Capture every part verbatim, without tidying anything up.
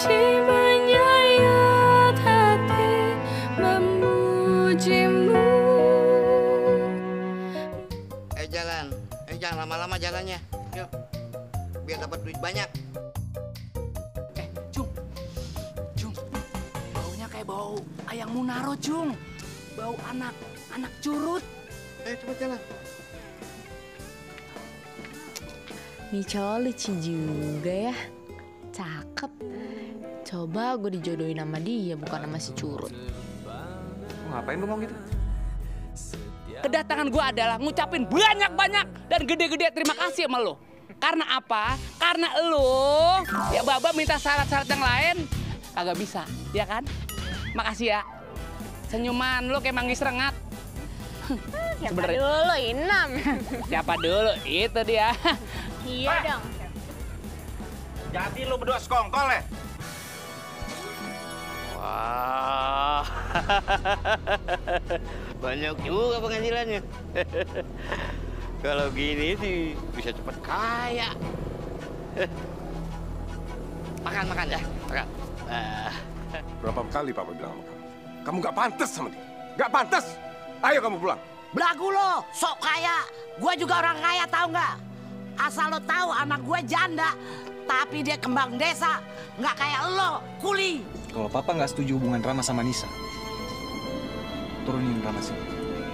puji menyayat hati memujimu. Eh jalan, eh jangan lama-lama jalannya. Yuk, biar dapat duit banyak. Eh, Cung, Cung, baunya kayak bau ayam Munaro, Cung. Bau anak, anak curut. Eh, cepet jalan. Nih cowok lucu juga ya, cakep. Coba gue dijodohin sama dia, bukan sama si curut. Ngapain lu ngomong gitu? Kedatangan gue adalah ngucapin banyak-banyak dan gede-gede terima kasih sama lo. Karena apa? Karena lo, ya Baba minta syarat-syarat yang lain, kagak bisa, ya kan? Makasih ya. Senyuman lo kayak manggis rengat. Siapa Sebenernya. dulu, Inam? Siapa dulu? Itu dia. Iya dong. Jadi lu berdua sekongkol ya? Wah, banyak juga penghasilannya. Kalau gini sih bisa cepet kaya. Makan, makan ya, makan. Ah. Berapa kali Papa bilang sama kamu? Kamu nggak pantas sama dia. Nggak pantas. Ayo kamu pulang. Belagu lo, sok kaya. Gue juga orang kaya, tahu nggak? Asal lo tahu anak gue janda, tapi dia kembang desa, nggak kayak lo, kuli. Kalau Papa nggak setuju hubungan Rama sama Nisa, turunin Rama sini.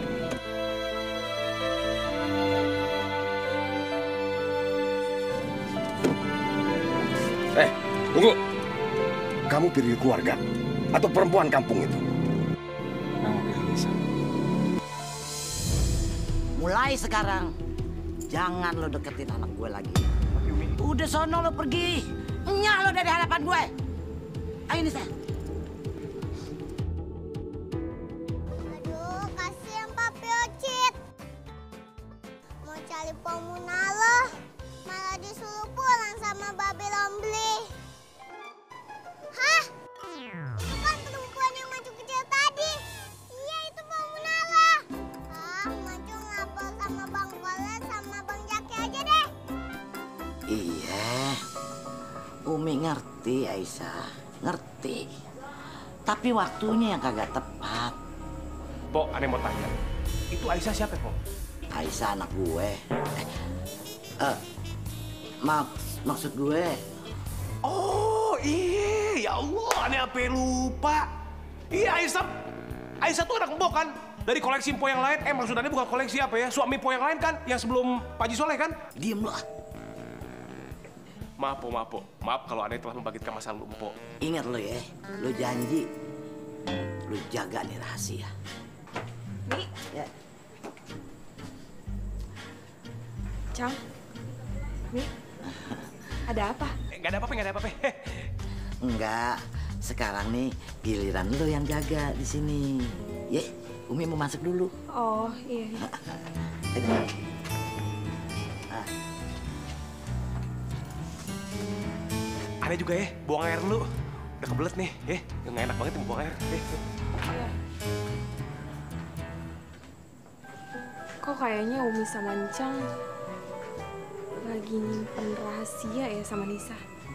Eh, tunggu. Kamu pilih keluarga atau perempuan kampung itu? Rama pilih Nisa. Mulai sekarang, jangan lo deketin anak gue lagi. Udah sono lo pergi, nyak lo dari hadapan gue. Ayo Nisa. Aduh, kasihan Papi Ocit. Mau cari Pomunalo, malah disuruh pulang sama Babe Lombli. Hah? Itu kan perempuan yang maju kecil tadi. Iya, itu Pomunalo. Ah, maju ngapel sama Bang Kolet sama Bang Jaki aja deh. Iya, Umi ngerti Aisyah, ngerti. Tapi waktunya yang kagak tepat. Pok, aneh mau tanya. Itu Aisyah siapa, Pok? Aisyah anak gue. Eh, uh, mak maksud gue. Oh, iya. Ya Allah, aneh apa lupa. Iya, Aisyah. Aisyah tuh anak Mbok kan? Dari koleksi Mpo yang lain. Eh, maksudnya bukan koleksi apa ya? Suami Mpo yang lain kan? Yang sebelum Pak Haji Soleh kan? Diem lo ah. Maaf, Po, maaf, Po. Maaf kalau aneh telah membangkitkan masa lalu Mpo. Ingat lo ya, lo janji. Lo jaga nih rahasia. Mi, Ya. Cang, Mi, ada apa? Eh, nggak ada apa-apa, nggak ada apa-apa. Enggak, sekarang nih giliran lo yang jaga di sini. Ya, Umi mau masuk dulu. Oh, iya. iya. Ayo. Ah. Aneh juga ya, buang air dulu. Udah kebelet nih, ya. Nggak enak banget nih buang air. Eh. Iya. Kok kayaknya Umi sama Encang lagi nyimpen rahasia ya sama Nisa?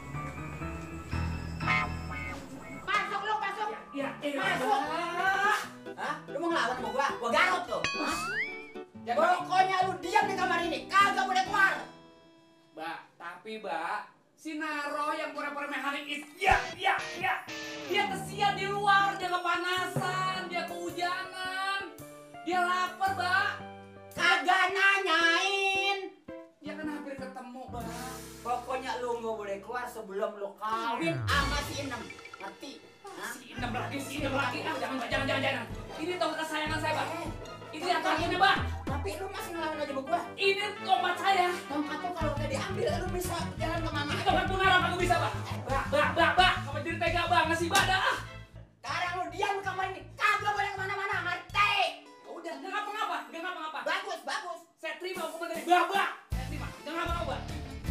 Masuk lo, masuk. Ya, masuk. Hah? Lu mau ngelawan sama gua? Gua garut lo. Hah? Ya, pokoknya lu diam di kamar ini, kagak boleh keluar. Mbak, tapi Mbak, si Naro yang pura-pura meharing is, ya, ya, ya. Dia kesian di luar, dia kepanasan, dia kehujanan. Dia lapar, Mbak. Kagak nanyain. Ya kan hampir ketemu, Mbak. Pokoknya lu nggak boleh keluar sebelum lu kawin sama si Inem. Ngerti? Hah? Si Inem lagi, si Inem lagi. Ah, jangan, Mbak, jangan, jangan, jangan. Ini tongkat kesayangan saya, Mbak. Ini yang ini, Mbak. Tapi lu masih ngelawan aja sama gua. Ini tongkat saya. Tongkat tuh kalau udah diambil lu bisa jalan kemana Ini aja. tongkat Munara, aku bisa, Mbak. Mbak, Mbak, Mbak, Mbak. Kamu jadi tega banget sih, Mbak. Dah. Sekarang lu diam di kamar ini, kagak boleh kemana-mana. Ngerti? Udah, nggak ngapa-ngapa, nggak ngapa-ngapa. Bagus, bagus. Saya terima hukuman dari Mbak, Mbak. Saya terima, jangan ngapa-ngapa, Mbak.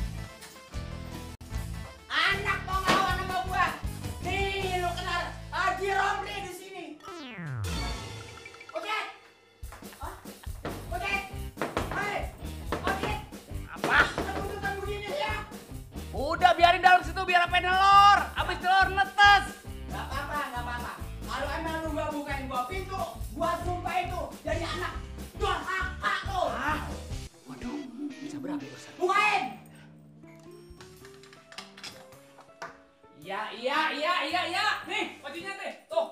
Anak mau ngelawan sama gua. Nih lu kenal Haji Romli di sini. Oke? Hah? Oke? Hai. Oke. Apa? Tuntutan begini ya. Udah biarin dalam situ biar apa nelor. Abis telur pintu. Gua sumpah itu jadi anak durhaka lo. Ah. Waduh, bisa berapa besar? Bukain. Iya, iya, iya, iya, iya. Nih, bajunya teh. Tuh.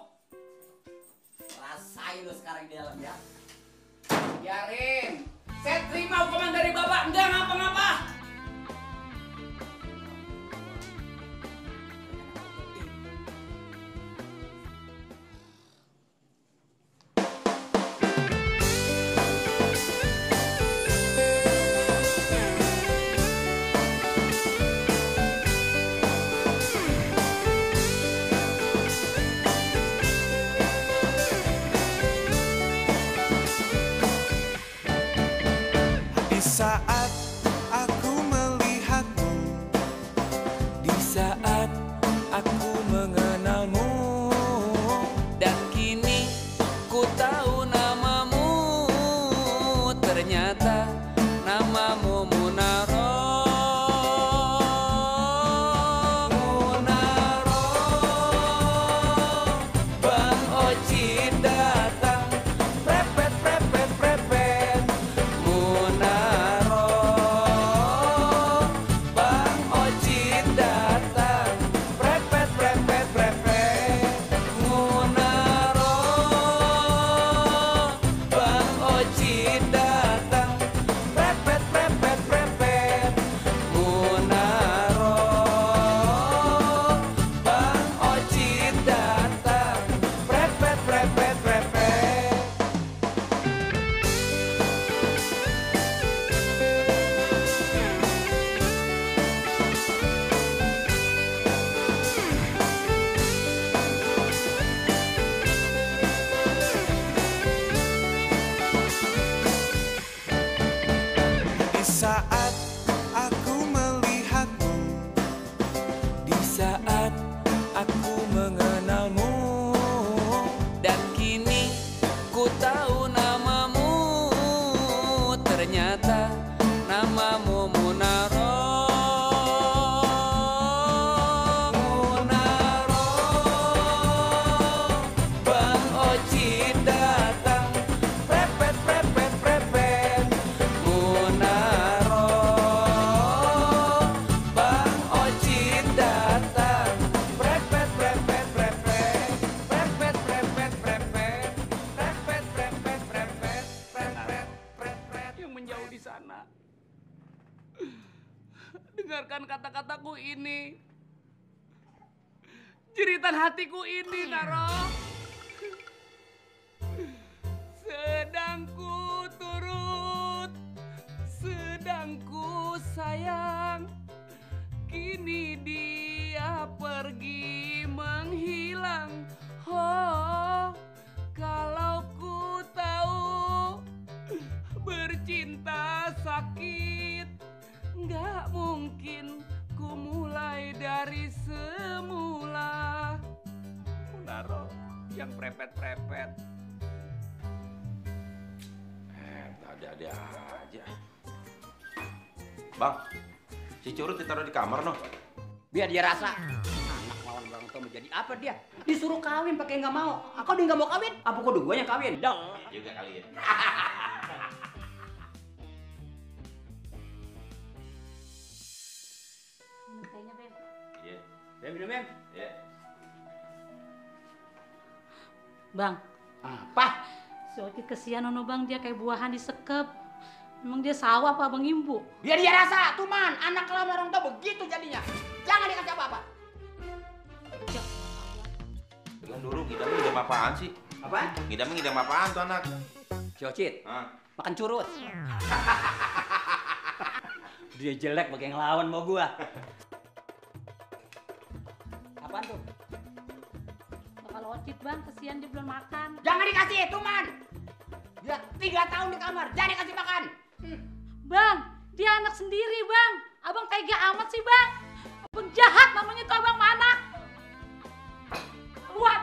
Rasain lo sekarang di dalam ya. Biarin. Saya terima hukuman dari Bapak. Enggak ngapa-ngapa. Di saat aku melihatmu, di saat aku mengenalmu, Dan kini ku tahu namamu. Ternyata namamu Munaro. Munaro. Bang Ocit datang. Prepet, prepet, prepet. Munaro. Bang Ocit datang. Prepet, prepet, prepet. Munaro. Bang Ocit datang. Prepet, prepet, prepet. Munaro. Bang Ocit datang. Prepet, prepet, prepet. di saat aku melihatmu, di saat aku mengenalmu, Dan kini ku tahu namamu. Ternyata namamu Munaro. Munaro. Bang Ocit datang. Prepet, prepet, prepet. Munaro. Bang Ocit datang. Prepet, prepet, prepet. Prepet, prepet, prepet. Prepet, prepet, prepet. Prepet, prepet. Yang menjauh di sana. Dengarkan kata-kataku ini. Jeritan hatiku ini, Naro. Sedang ku turut, sedang ku sayang. Kini dia pergi menghilang. Oh, kalau ku tahu bercinta sakit, nggak mungkin ku mulai dari semula. Munaro yang prepet-prepet. Eh, ada-ada aja. Bang, si Curut ditaruh di kamar noh. Biar dia rasa. Anak lawan Bang Tom jadi apa dia? Disuruh kawin pakai nggak mau. Aku dia nggak mau kawin. Apa kudu gue yang kawin? Dong. Juga kali ya. Kayaknya Beb. Iya. Bem, minum Bem. Iya. Bang, Apa? si Ocit kesian nono bang, dia kayak buahan disekep. Emang dia sawah apa bang Imbu? Biar dia rasa, tuh man. Anak lawan orang tua begitu jadinya. Jangan dikasih apa-apa. Jangan dulu, ngidam ngidam apaan sih? Apa? Ngidam ngidam apaan tuh anak? Si Ocit, Hah? makan curut. Dia jelek pakai ngelawan mau gua. Apaan tuh? Kalau Ocit bang, kesian dia belum makan. Jangan dikasih itu man. Dia tiga tahun di kamar, jangan dikasih makan. Hmm. Bang, dia anak sendiri bang. Abang tega amat sih bang. Abang jahat namanya tuh abang mana? Keluar.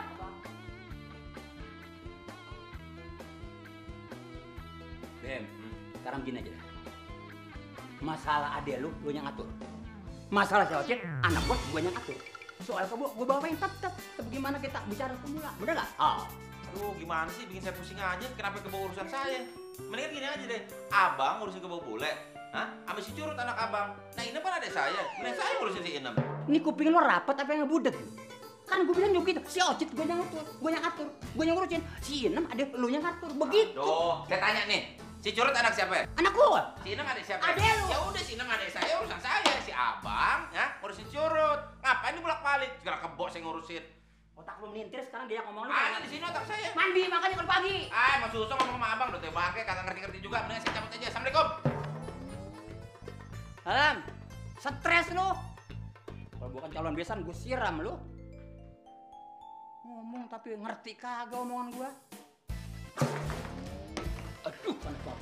Bem, sekarang gini aja. Masalah adek lu, lu yang ngatur. Masalah si Ocit, anak gua, gua yang ngatur. Soal kamu, gua bawain tetep. Tapi gimana kita bicara semula, bener gak? Oh. Aduh, gimana sih bikin saya pusing aja? Kenapa kebawa urusan saya? Mendingan gini aja deh, abang ngurusin kebawa bule, hah? Sama si Curut anak abang. Nah ini kan adek saya, mending saya ngurusin si Inem. Ini kuping lo rapat apa yang ngebudek? Kan gue bilang juga gitu, si Ocit gue yang ngatur, gue yang ngatur, gue yang ngurusin. Si Inem ada lu yang ngatur, begitu. Aduh, saya tanya nih, si Curut anak siapa? Anak lu. Si Inem adek siapa? Adek lu. Ya udah si Inem adek saya, urusan saya. Si abang, ya ngurusin Curut. Ngapain bolak balik? Segala kebo saya ngurusin. Otak lu melintir sekarang dia ngomong lu. Ah, di sini otak saya. Mandi makanya kalau pagi. Ah, Mas Suso ngomong sama abang, udah teh bangke, kagak ngerti-ngerti juga. Mendingan saya cabut aja. Assalamualaikum. Alam, stres lu. Kalau bukan calon besan, gue siram lu. Ngomong tapi ngerti kagak omongan gua. Aduh, panas banget.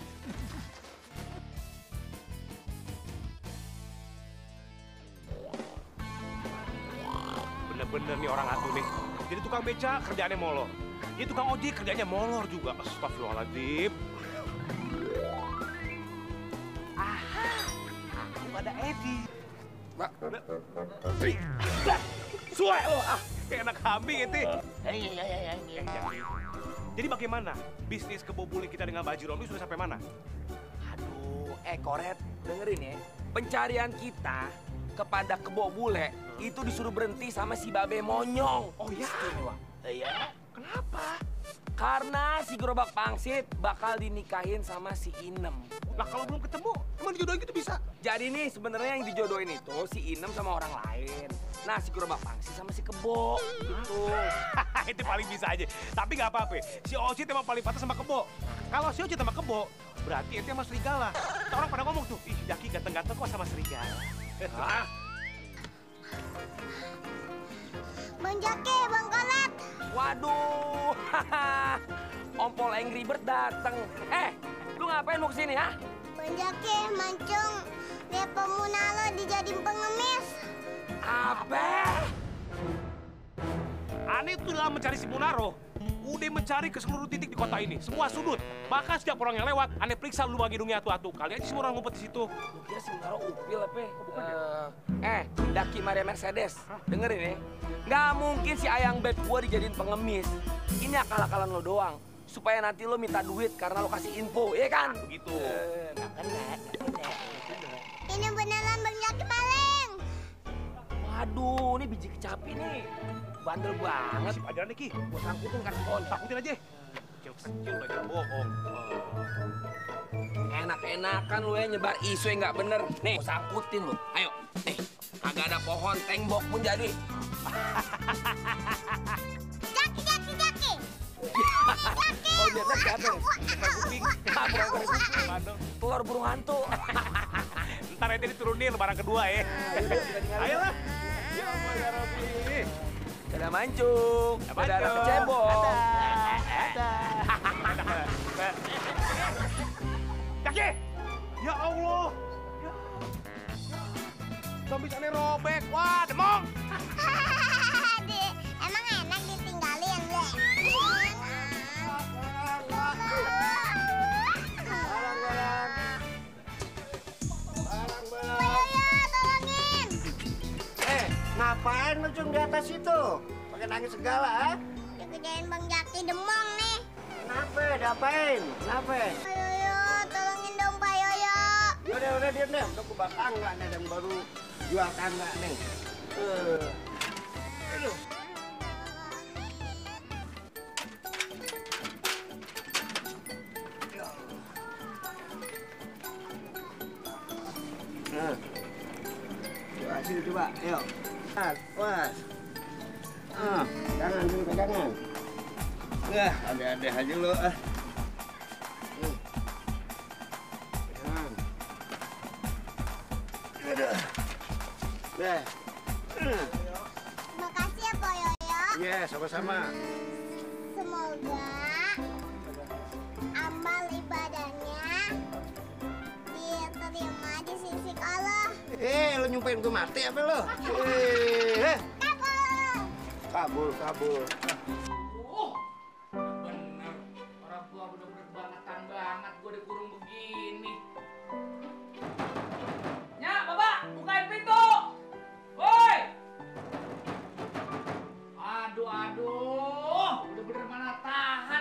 Bener-bener nih orang atuh nih. Jadi tukang beca kerjaannya molor. Jadi tukang ojek kerjanya molor juga. Astagfirullahaladzim. Aha, aku ada Edi. Mbak, suai lo ah, kayak anak kambing itu. Jadi bagaimana bisnis kebo bule kita dengan Baju Romli sudah sampai mana? Aduh, eh Koret, dengerin ya. Pencarian kita kepada kebo bule itu disuruh berhenti sama si Babe Monyong. Oh ya? Iya. Kenapa? Karena si Gerobak Pangsit bakal dinikahin sama si Inem. Lah kalau belum ketemu, emang dijodohin gitu bisa? Jadi nih sebenarnya yang dijodohin itu si Inem sama orang lain. Nah si Gerobak Pangsit sama si Kebo gitu. Itu paling bisa aja. Tapi nggak apa-apa. Si Ocit emang paling pantas sama Kebo. Kalau si Ocit sama Kebo, berarti itu sama serigala. Orang pada ngomong tuh, ih Jaki ganteng-ganteng kok sama serigala. Hah? Bang Jaki, Bang Kolet. Waduh, Ompol Angry Bird dateng. Eh, lu ngapain mau kesini, ha? Bang Jaki, mancung lihat pemuna lo dijadiin pengemis. Apa? Aneh tuh dalam mencari si Munaro, udah mencari ke seluruh titik di kota ini, semua sudut. Bahkan setiap orang yang lewat, aneh periksa lubang hidungnya atu-atu. Kali aja semua orang ngumpet di situ. Lu kira si Munaro upil apa? Uh, eh, Daki Maria Mercedes, dengerin ya. Nggak mungkin si Ayang Beb gua dijadiin pengemis. Ini akal-akalan lo doang. Supaya nanti lo minta duit karena lo kasih info, iya kan? Begitu. Uh, nggak kena, nggak kena. Ini beneran Bang Jaki maling. Waduh, ini biji kecapi nih. Bandel banget. Sip aja nih, Ki. Gua sangkutin kan pohon. Sangkutin aja. Kecil-kecil belajar bohong. Enak-enakan lu ya nyebar isu yang nggak bener. Nih, gua sangkutin lu. Ayo, nih. Kagak ada pohon, tembok pun jadi. Jaki, Jaki, Jaki. Oh, dia kan siapa? Kuping. Telur burung hantu. Ntar nanti diturunin lebaran kedua ya. Ayolah. Ya Allah ya Rabbi. Dadah mancung. Dadah anak cebong. Ada. Jaki. Ya Allah. Sampai sana robek. Wah, demong. Adik, emang enak ditinggalin, Le? Eh, ngapain lu Cung di atas itu? Pakai nangis segala, ha? Dikejain Bang Jaki demong nih. Kenapa? Diapain? Kenapa? Pak Yoyo, tolongin dong Pak Yoyo. Yaudah, udah diam deh. Udah kubak tangga nih dan baru jual tangga nih. Uh. Aduh. Nah. Coba sini coba, ayo. Mas, was. Ah, jangan dulu pegangan. Nah, ada-ada aja lo. Ah. Hmm. Pegangan. Aduh. Nah. Hmm. Makasih ya Pak Yoyo. Iya, sama-sama. Semoga amal ibadahnya diterima di sisi Allah. Eh, lo nyumpain gue mati apa lo? Eh, kabul, kabul. Oh, bener. Orang tua bener-bener bangetan banget. Gue dikurung begini. Nyak, Bapak, bukain pintu. Woi. Aduh, aduh. Bener-bener mana tahan.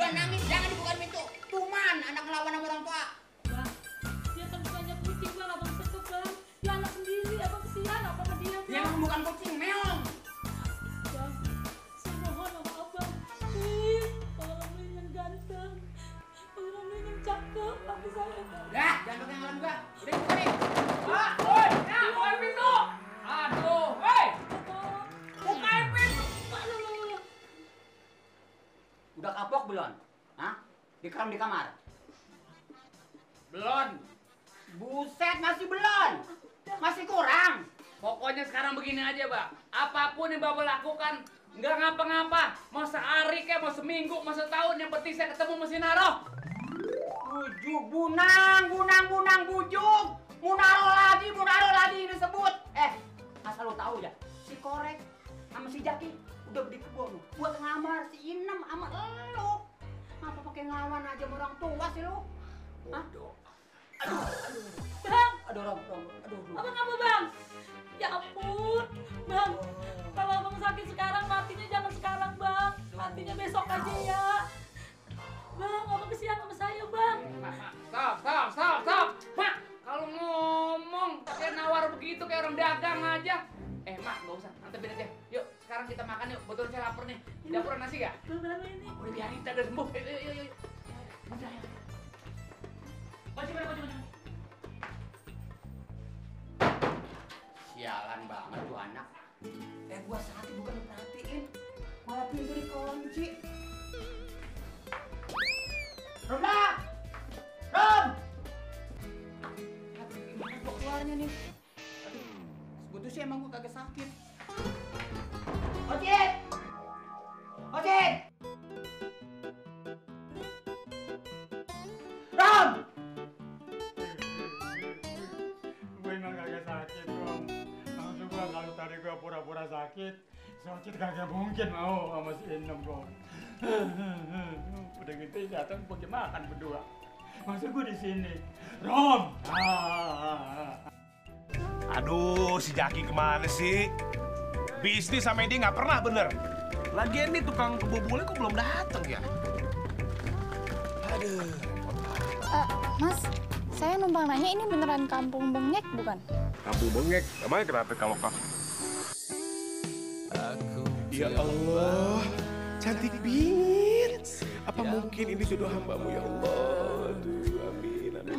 gua nangis, jangan dibuka pintu. Tuman, anak ngelawan sama orang tua. Bang, dia kan banyak kucing bang, abang setup bang. Dia anak sendiri, abang kesian apa sama dia bang? Dia emang bukan kucing, meong. Bang, saya mohon sama abang. Please, tolong ambilin yang ganteng. Tolong ambilin yang cakep, tapi saya bang. Dah, jangan pakai ngalam gua. Udah, buka nih. Pak, woi, ya, bukain pintu. Aduh, hei. Bukain pintu. Udah kapok belum? Hah? Dikeram di kamar? Belum. Buset, masih belum? Masih kurang? Pokoknya sekarang begini aja, Mbak. Apapun yang Bapak lakukan, nggak ngapa-ngapa. Mau sehari kek, mau seminggu, mau setahun, yang penting saya ketemu mesin naruh. Bujuk, bunang, bunang, bunang, bujuk. Munaro lagi, munaro lagi disebut. Eh, asal lo tahu ya, si Korek sama si Jaki udah beli kebun buat ngamar si Inem sama elo. Ngapa pakai ngelawan aja sama orang tua sih lo? Hah? Aduh, aduh. Bang, Aduh, Rom, Rom, aduh, aduh. abang apa bang? Ya ampun, bang. Kalau abang sakit sekarang, matinya jangan sekarang bang. Matinya besok aja ya. Bang, abang kesian sama saya bang. Stop, stop, stop, stop. Mak, kalau ngomong kayak nawar begitu kayak orang dagang aja. Eh, Mak, nggak usah. Antepin aja. Yuk, sekarang kita makan yuk. Betul saya lapar nih. Di dapur ada nasi gak? Bang, ini. Udah biarin, kita udah sembuh. Yuk, yuk, yuk. Udah, ya. Baju mana, baju mana? Sialan banget tuh anak. Eh, gua sakit bukan perhatiin. Malah pintu dikunci. Rom lah! Rom! Aduh, gimana gua keluarnya nih? Aduh, sebetulnya sih emang gua kagak sakit. Ojek! Ojek! Rom! Gue emang kagak sakit, Bang. Langsung gua kalau tadi gua pura-pura sakit, sakit kagak mungkin mau sama si Inem, Bang. Udah gitu datang pakai makan berdua. Maksud gua di sini. Rom. Aduh, si Jaki kemana sih? Bisnis sama dia nggak pernah bener. Lagian nih tukang kebobole kok belum datang ya? Aduh. Uh, mas, saya numpang nanya ini beneran kampung Bengek bukan? Kampung Bengek? Emangnya kenapa kalau kak? Ya Allah, cantik bingit. Apa mungkin ini jodoh hambamu ya Allah? Aduh, amin, amin.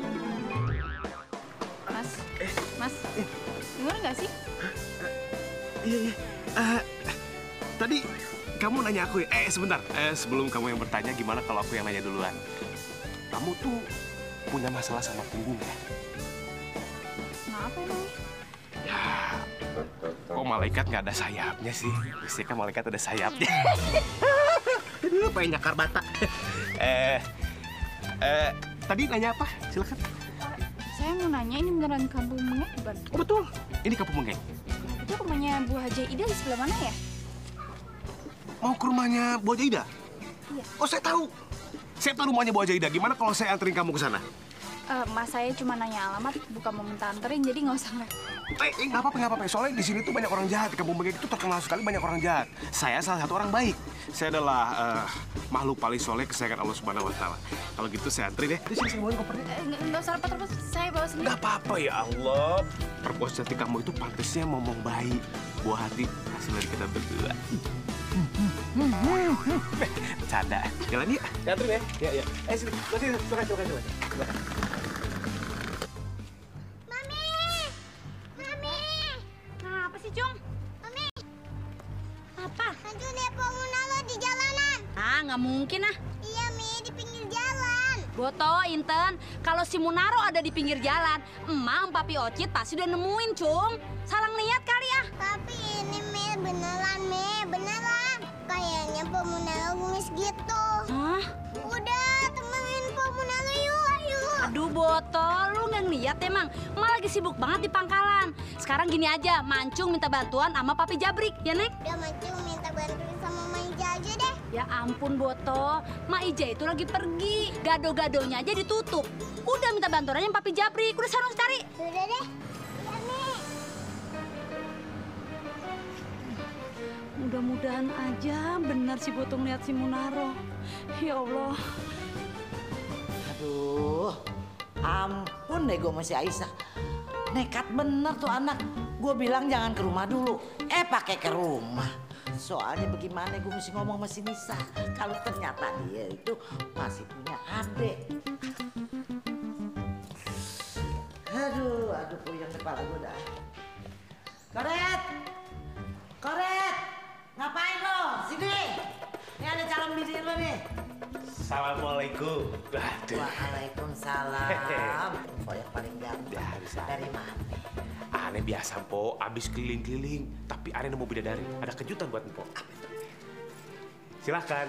Mas, mas, dengar nggak sih? Iya, iya. Uh, tadi kamu nanya aku ya? Eh, sebentar. Eh, sebelum kamu yang bertanya, gimana kalau aku yang nanya duluan? Kamu tuh punya masalah sama punggung ya? Kenapa emang? Ya, kok malaikat nggak ada sayapnya sih? Biasanya kan malaikat ada sayapnya. Aduh, pengen nyakar bata. eh, eh, tadi nanya apa? Silakan. Saya mau nanya ini beneran kampung Bengek bukan? Oh betul, ini kampung Bengek. Itu rumahnya Bu Haja Ida di sebelah mana ya? Mau ke rumahnya Bu Haja Ida? Iya. Oh, saya tahu. Saya tahu rumahnya Bu Haja Ida. Gimana kalau saya anterin kamu ke sana? Uh, mas saya cuma nanya alamat, bukan mau minta anterin, jadi nggak usah nggak. Eh, eh nggak apa-apa, nggak apa-apa. Soalnya di sini tuh banyak orang jahat. Di kampung Bengek itu terkenal sekali banyak orang jahat. Saya salah satu orang baik. Saya adalah uh, makhluk paling soleh kesayangan Allah Subhanahu Wa Taala. Kalau gitu saya antri deh. Terus sini bawain kopernya. Uh, nggak usah repot-repot, saya bawa sendiri. Nggak apa-apa ya Allah. Perempuan cantik kamu itu pantasnya ngomong baik, buah hati hasil dari kita berdua. Bercanda. Jalan yuk. Saya antri ya. Ya, ya. Eh sini. Sini, silakan, silakan, silakan. Silakan. Apa sih, Cung? Mami. Apa? Hantu Nepo Munalo di jalanan. Ah, nggak mungkin ah. Iya, Mi, di pinggir jalan. Boto, Inten, kalau si Munaro ada di pinggir jalan, emak, papi Ocit pasti udah nemuin, Cung. Salah ngeliat kali ya. Tapi ini, Mi, beneran, Mi, beneran. Kayaknya Po Munalo ngemis gitu. Hah? Udah, temenin Po Munalo yuk, ayo. Aduh, Boto, lu nggak ngeliat emang. Emak lagi sibuk banget di pangkalan. Sekarang gini aja, Mancung minta bantuan sama papi Jabrik, ya, Nek? Udah, Mancung minta bantuin sama Maija aja deh. Ya ampun, Boto. Ma Ija itu lagi pergi. Gado-gadonya aja ditutup. Udah minta bantuan aja sama papi Jabrik. Udah sana cari. Udah deh. Iya, Mi. Mudah-mudahan aja benar si Botong lihat si Munaro. Ya Allah. Aduh, ampun deh gue sama si Aisyah. Nekat bener tuh anak. Gue bilang jangan ke rumah dulu. Eh pakai ke rumah. Soalnya bagaimana gue mesti ngomong sama si Nisa. Kalau ternyata dia itu masih punya adik. Aduh, aduh puyeng kepala gue dah. Koret! Koret! Ngapain lo? Sini! Ini ada calon bini lo nih. Assalamualaikum. Aduh. Waalaikumsalam. Oh yang paling ganteng. Ya, bisa. Dari mana? Aneh biasa, Po. Abis keliling-keliling. Tapi aneh nemu bidadari. Ada kejutan buat Mpok. Silahkan.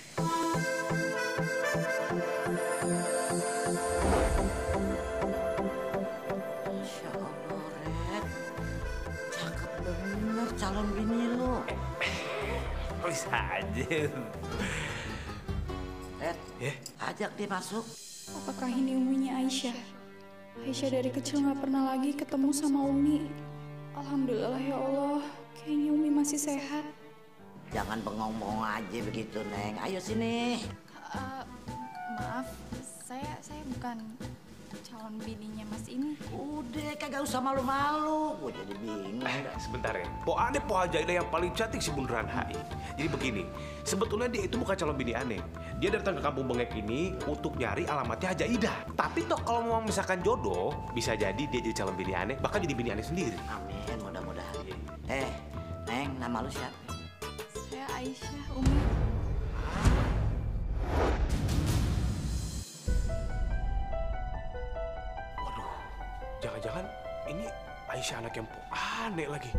Masya Allah, Red. Cakep bener calon bini lo. Bisa aja. Red, ya? Ajak dia masuk. Apakah ini Uminya Aisyah? Aisyah dari kecil nggak pernah lagi ketemu sama Umi. Alhamdulillah ya Allah, kayaknya Umi masih sehat. Jangan bengong-bengong aja begitu, Neng. Ayo sini. Uh, maaf, saya saya bukan calon bininya Mas ini. Udah, kagak usah malu-malu. Gue jadi bingung. Eh, sebentar ya. Po Aneh, Po Hajaidah yang paling cantik si Bundaran H I. Jadi begini, sebetulnya dia itu bukan calon bini Aneh. Dia datang ke kampung Bengek ini untuk nyari alamatnya Hajaidah. Tapi toh kalau mau misalkan jodoh, bisa jadi dia jadi calon bini Aneh, bahkan jadi bini Aneh sendiri. Amin, mudah-mudahan. Eh, Neng, nama lu siapa? Saya Aisyah, Umi. Jangan-jangan ini Aisyah anak yang Po Aneh lagi.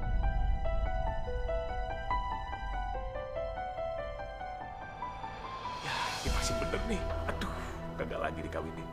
Ya, ini pasti bener nih. Aduh, gagal lagi dikawinin.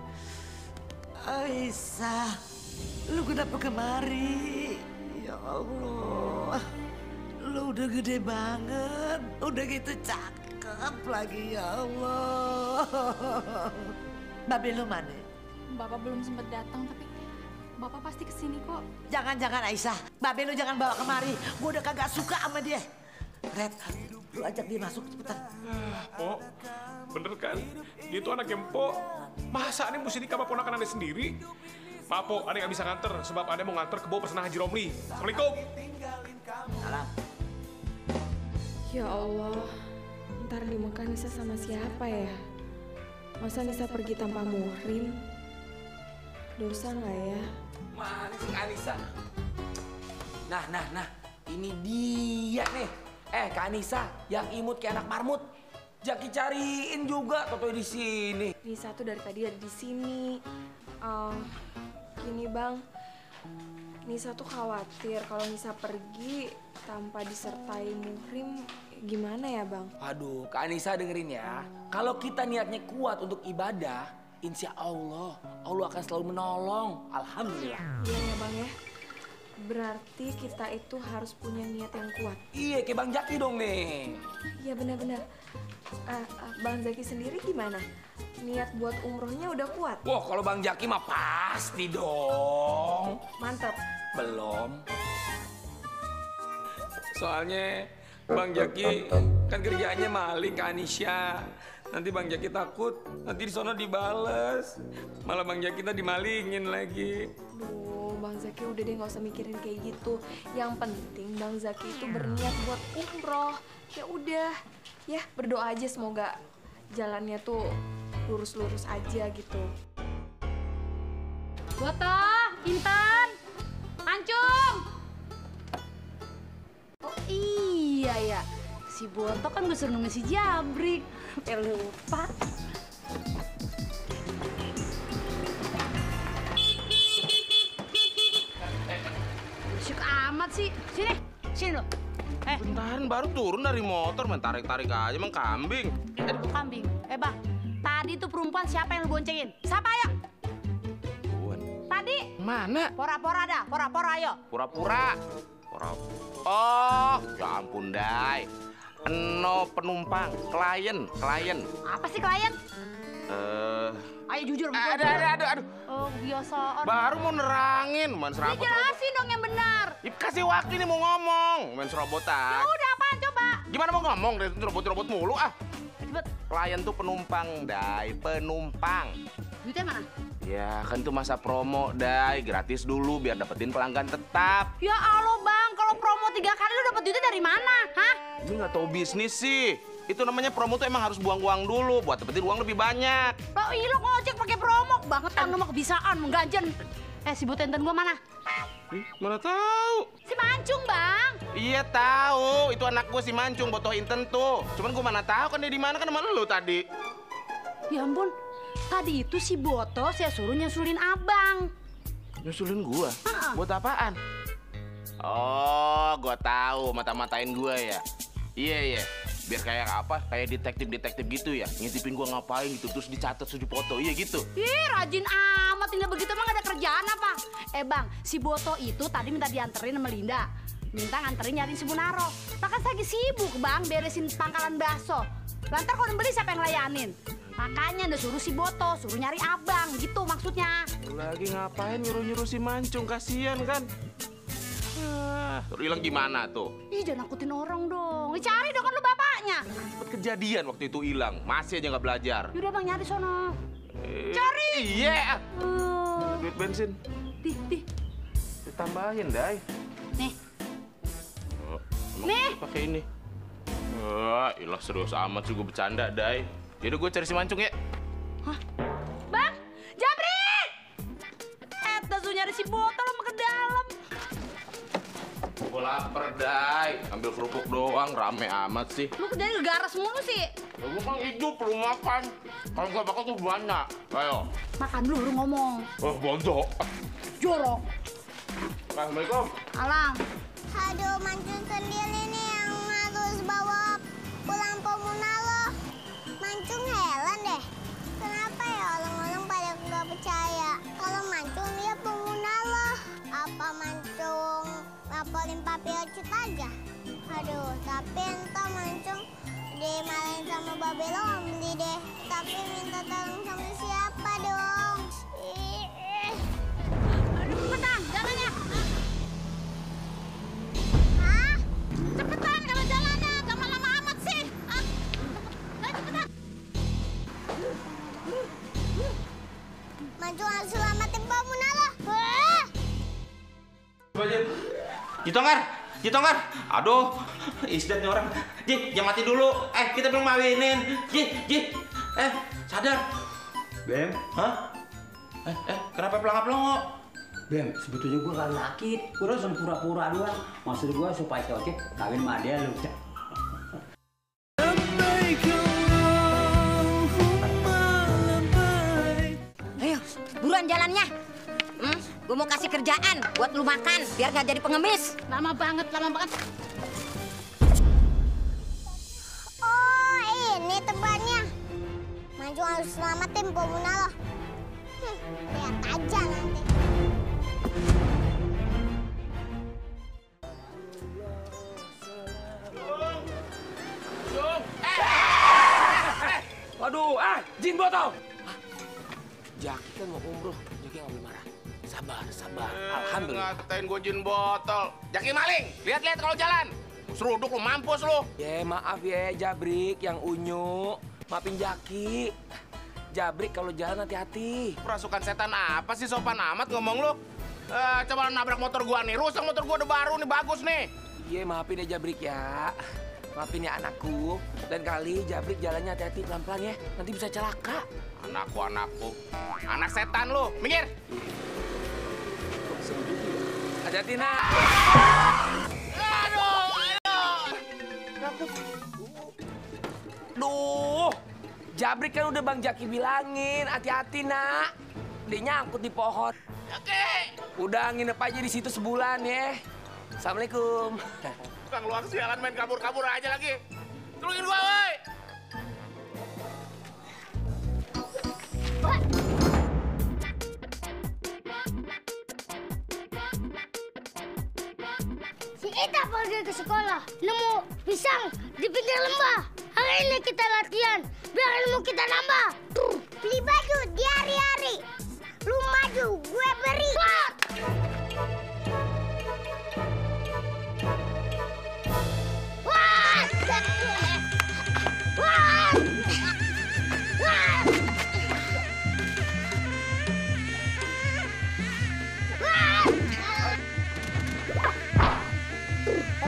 Aisyah, lu kenapa kemari? Ya Allah, lu udah gede banget, udah gitu cakep lagi ya Allah. Babe lu mana? Bapak belum sempat datang, tapi Bapak pasti kesini kok. Jangan-jangan Aisyah, Babe lu jangan bawa kemari. Gue udah kagak suka sama dia. Red, lu ajak dia masuk cepetan. Po, bener kan? Dia tuh anak yang Po. Masa Aneh mesti nikah sama ponakan Aneh sendiri? Maaf Po, Aneh gak bisa nganter. Sebab Aneh mau nganter ke bawah pesanan Haji Romli. Assalamualaikum. Salam. Ya Allah, ntar di Mekah Nisa sama siapa ya? Masa Nisa pergi tanpa muhrim? Dosa nggak ya? Mana sih Anissa? Nah, nah, nah. Ini dia nih. Eh, Kak Anissa yang imut kayak anak marmut. Jaki cariin juga toto di sini. Nisa tuh dari tadi ada di sini. Um, gini bang, Nisa tuh khawatir kalau Nisa pergi tanpa disertai muhrim, gimana ya bang? Aduh, Kak Anissa dengerin ya. Kalau kita niatnya kuat untuk ibadah, insya Allah, Allah akan selalu menolong. Alhamdulillah. Iya ya bang ya. Berarti kita itu harus punya niat yang kuat. Iya, kayak Bang Jaki dong nih. Iya benar-benar. Uh, uh, Bang Zaki sendiri gimana? Niat buat umrohnya udah kuat? Wah, kalau Bang Jaki mah pasti dong. Mantap. Belum. Soalnya Bang Jaki kan kerjaannya maling ke Anisha. Nanti Bang Jaki takut, nanti di sono dibales. Malah Bang Jaki tadi dimalingin lagi. Duh, Bang Zaki udah deh nggak usah mikirin kayak gitu. Yang penting Bang Zaki itu berniat buat umroh. Ya udah, ya berdoa aja semoga jalannya tuh lurus-lurus aja gitu. Boto, Intan, Ancung. Oh iya ya, si Boto kan gue suruh nunggu si Jabrik. Eh lupa. Syuk amat sih. Sini, sini lo. Eh. Bentaran baru turun dari motor, main tarik-tarik aja, emang kambing. Eh, kambing. Eh bang, tadi tuh perempuan siapa yang lu boncengin? Siapa ayo? Tadi. Mana? Pora-pora dah, pora-pora ayo. Pura-pura. Pura. Oh, ya ampun, Dai. Eno penumpang, klien, klien. Apa sih klien? Eh. Ayo jujur. Ada, ada, ada, aduh. Oh, biasa. Baru mau nerangin, main serabot. Dijelasin dong yang benar. Ya, kasih waktu ini mau ngomong, main serobotan. Ya udah apaan coba? Gimana mau ngomong dari robot-robot mulu ah? Cepet. Klien tuh penumpang, Dai, penumpang. Duitnya mana? Ya kan tuh masa promo, Dai, gratis dulu biar dapetin pelanggan tetap. Ya Allah bang, kalau promo tiga kali lu dapet duitnya dari mana? Hah? Ini nggak tahu bisnis sih. Itu namanya promo tuh emang harus buang uang dulu buat dapetin uang lebih banyak. Lo iya lo ngojek pakai promo banget kan, lo mau kebiasaan mengganjen. Eh si butenten gua mana? Ih, mana tahu? Si Mancung bang. Iya tahu, itu anak gue si Mancung, Boto Inten tuh. Cuman gue mana tahu kan dia di mana kan sama lu tadi. Ya ampun, tadi itu si Boto saya suruh nyusulin abang. Nyusulin gua? Buat apaan? Oh, gua tahu, mata-matain gua ya. Iya iya, biar kayak apa? Kayak detektif-detektif gitu ya, ngintipin gua ngapain gitu, terus dicatat suju foto, iya gitu. Ih, rajin amat, tinggal begitu emang gak ada kerjaan apa? Eh bang, si Boto itu tadi minta dianterin sama Linda. Minta nganterin nyariin si Munaro. Bahkan saya lagi sibuk bang, beresin pangkalan bakso. Lantar kalau beli siapa yang layanin? Makanya udah suruh si Boto, suruh nyari abang, gitu maksudnya. Lagi ngapain nyuruh-nyuruh si Mancung, kasihan kan? Ah, terus hilang gimana tuh? Ih, jangan nakutin orang dong. Cari dong, kan lu bapaknya. Sempet kejadian waktu itu hilang, masih aja nggak belajar. Yaudah bang, nyari sono. Eh, Cari! Iya. Uh. Duit bensin. Dih, dih. Ditambahin, Dai. Nih. Oh, Nih. Pakai ini. Wah, ilah serius amat sih gue bercanda, Dai. Yaudah gue cari si Mancung ya. Hah? Bang, Jabri! Eh, suruh nyari si Boto lo mau ke dalam. Gue lapar, Dai. Ambil kerupuk doang, rame amat sih. Lu kerjanya ngegaras mulu sih. Ya, gue kan hidup, perlu makan. Kalau nggak makan tuh banyak. Ayo. Makan dulu, lu ngomong. Oh, bodoh. Jorok. Assalamualaikum. Alang. Aduh, Mancung sendiri nih yang harus bawa pulang Pemuna lo. Mancung heran deh. Kenapa ya orang-orang pada nggak percaya kalau Mancung dia Pemuna lo? Apa Mancung laporin papi Ocit aja? Aduh, tapi entah Mancung dimarahin sama babe lo beli deh. Tapi minta tolong sama siapa dong? Ih. Aduh, cepetan, jalannya. Hah? Cepetan kalau jalannya, jangan lama amat sih. Ah, cepet, cepetan. Mancung harus selamatin Pemuna lo. Wah! Jitongkar, Jitongkar. Aduh, isdat nih orang. Ji, jangan mati dulu. Eh, kita belum mawinin. Ji, Ji. Eh, sadar. Bem. Hah? Eh, eh, kenapa pelangap-pelongo? Bem, sebetulnya gua gak sakit. Gua udah pura-pura doang. Maksud gua supaya si Ocit kawin sama dia lu. Ayo, buruan jalannya. Hmm, gue mau kasih kerjaan buat lu makan, biar gak jadi pengemis. Lama banget, lama banget. Oh, ini tempatnya. Mancung harus selamatin Pemuna lo. Hmm, lihat aja nanti. Waduh, ah, Jin Boto. Jaki kan mau umroh, Jaki nggak boleh marah. Sabar, sabar. Alhamdulillah. Ngatain gue Jin botol. Jaki maling, lihat-lihat kalau jalan. Seruduk lu, mampus lu. Ya maaf ya, Jabrik yang unyu. Maafin Jaki. Jabrik kalau jalan hati-hati. Perasukan setan apa sih sopan amat ngomong lu? Eh, coba nabrak motor gua nih, rusak motor gua udah baru nih, bagus nih. Iya, maafin ya Jabrik ya. Maafin ya anakku. Dan kali Jabrik jalannya hati-hati pelan-pelan ya. Nanti bisa celaka. Anakku, anakku. Anak setan lu, minggir. Hati-hati, nak. Aduh, aduh. Duh, Jabrik kan udah Bang Jaki bilangin, hati-hati nak. Dia nyangkut di pohon. Oke. Udah nginep aja di situ sebulan ya. Assalamualaikum. Kang luar sialan main kabur-kabur aja lagi. Tolongin gua, woi. Si Ita pergi ke sekolah, nemu pisang di pinggir lembah. Hari ini kita latihan, biar ilmu kita nambah. Tuh, beli baju di hari-hari. Lu maju, gue beri. Wah!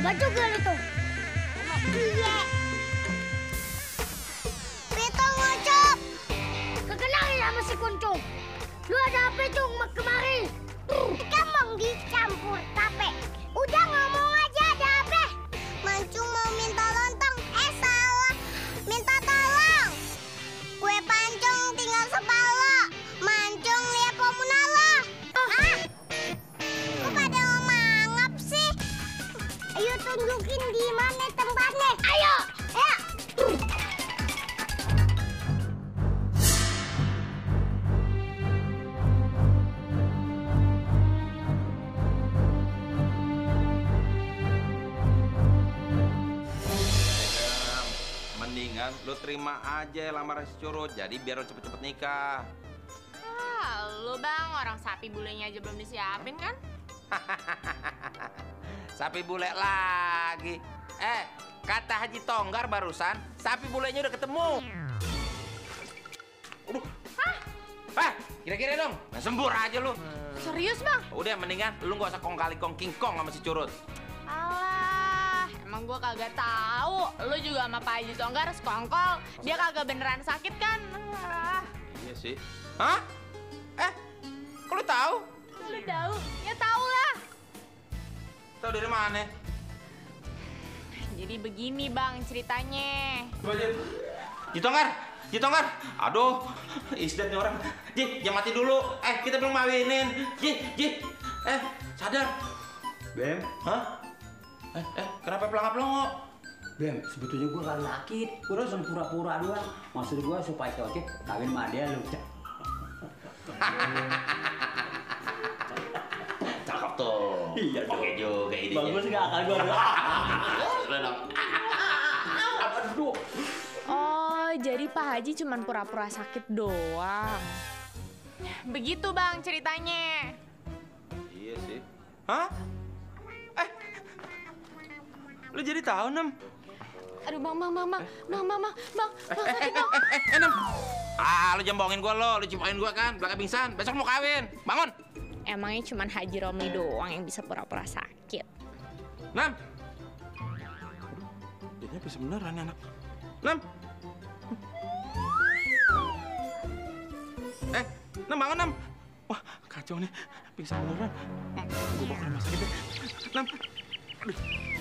Coba juga itu. Iya. Pito ngocok. Kekenalin sama si Kuncung. Lu ada apa Cung kemari? Kamu dicampur tape. Udah ngomong aja ada apa? Mancung mau minta lontong. Eh salah. Minta tolong. Kue pancung tinggal sepala. Mancung lihat Pomunalo. Ah. Kok pada ngomongap sih? Ayo tunjukin di mana tempatnya. Ayo. Ayo. Mendingan lu terima aja lamaran si Curut, jadi biar lu cepet-cepet nikah. Ah, lu bang, orang sapi bulenya aja belum disiapin kan? Sapi bule lagi. Eh, kata Haji Tonggar barusan, sapi bulenya udah ketemu. Aduh. Hah? Eh, kira-kira dong, nah, sembur aja lu. Serius bang? Udah, mendingan lu gak usah kong kali kong king kong sama si Curut. Alah, emang gua kagak tahu. Lu juga sama Pak Haji Tonggar sekongkol. Dia kagak beneran sakit kan? Ah. Iya sih. Hah? Eh, kok lu tahu? Lu tahu? Ya tahu lah. Tahu dari mana? Jadi begini bang ceritanya. Ji Tonggar, Ji Tonggar. Aduh, isdat nih orang. Ji, jangan mati dulu. Eh, kita belum mawinin. Ji, Ji. Eh, sadar. Bem. Hah? Eh, eh, kenapa pelangap-pelongo? Bem, sebetulnya gue gak sakit. Gue udah pura-pura doang. Maksud gue supaya si Ocit kawin sama dia lu. Cakep tuh. Iya dong. Oke juga idenya. Bagus gak akal gue? Aduh. Oh, jadi Pak Haji cuman pura-pura sakit doang. Begitu bang ceritanya. Iya sih. Hah? Eh, lu jadi tahu, Nem? Aduh bang, bang, bang, bang, bang, bang, bang, bang, bang, sakit bang. Eh, eh, eh, Nem. Ah, lu jambongin gua lo, lu cipoin gua kan, belakang pingsan. Besok mau kawin, bangun. Emangnya cuman Haji Romli doang yang bisa pura-pura sakit. Nem. Dia bisa beneran anak. Nem. Eh, Nem bangun, Nem. Wah, kacau nih. Pingsan beneran. Gua bawa ke rumah sakit deh. Nem. Aduh.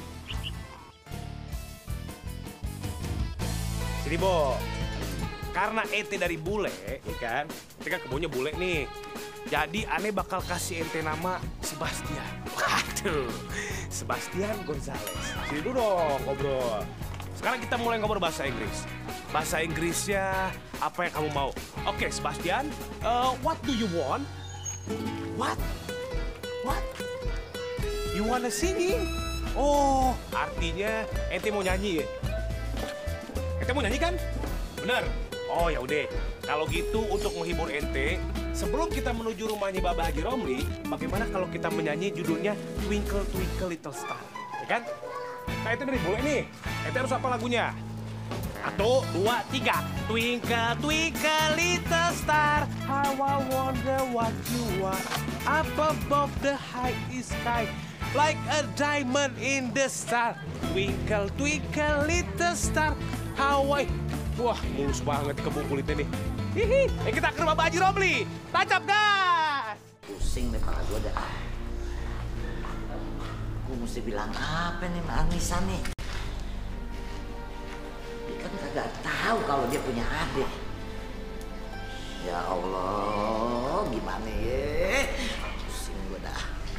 Sini, Bo. Karena ente dari bule, ya kan? Ente kan kebunnya bule nih. Jadi aneh bakal kasih ente nama Sebastian. Waduh, Sebastian Gonzales. Sini dulu dong ngobrol. Sekarang kita mulai ngobrol bahasa Inggris. Bahasa Inggrisnya apa yang kamu mau? Oke, okay, Sebastian. Uh, what do you want? What? What? You wanna singing? Oh, artinya ente mau nyanyi ya? Ente mau nyanyi kan? Bener? Oh ya udah. Kalau gitu untuk menghibur ente, sebelum kita menuju rumahnya Bapak Haji Romli, bagaimana kalau kita menyanyi judulnya Twinkle Twinkle Little Star, ya kan? Nah ente dari bule nih, ente harus apa lagunya? Satu, dua, tiga. Twinkle Twinkle Little Star, how I wonder what you are up above the high sky, like a diamond in the star. Twinkle Twinkle Little Star, how I... Wah, mulus banget kebun kulitnya nih. Hihi, eh kita ke rumah Pak Haji Romli. Tancap gas! Pusing nih kepala gue dah. Gue mesti bilang apa nih Mbak Anissa nih? Dia kan kagak tahu kalau dia punya adik. Ya Allah, gimana ya? Pusing gue dah.